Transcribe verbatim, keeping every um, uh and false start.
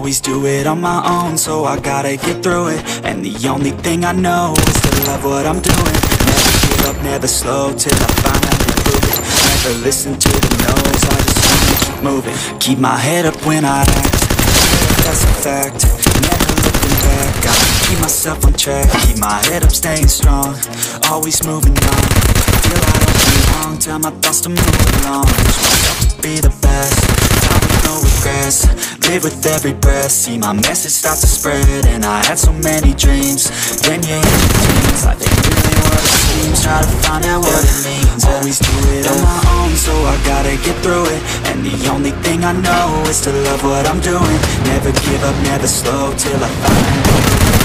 always do it on my own, so I gotta get through it. And the only thing I know is to love what I'm doing. Never give up, never slow, till I finally prove it. Never listen to the no's, I just wanna keep moving. Keep my head up when I act, that's a fact. Never looking back, gotta keep myself on track. Keep my head up, staying strong, always moving on. Feel I don't belong, tell my thoughts to move along. Push myself to be the best, time with no regrets. Live with every breath, see my message start to spread. And I had so many dreams, then you hit your teens. Life ain't really what it seems, try to find out what it means. Always do it on my own, so I gotta get through it. And the only thing I know is to love what I'm doing. Never give up, never slow, till I find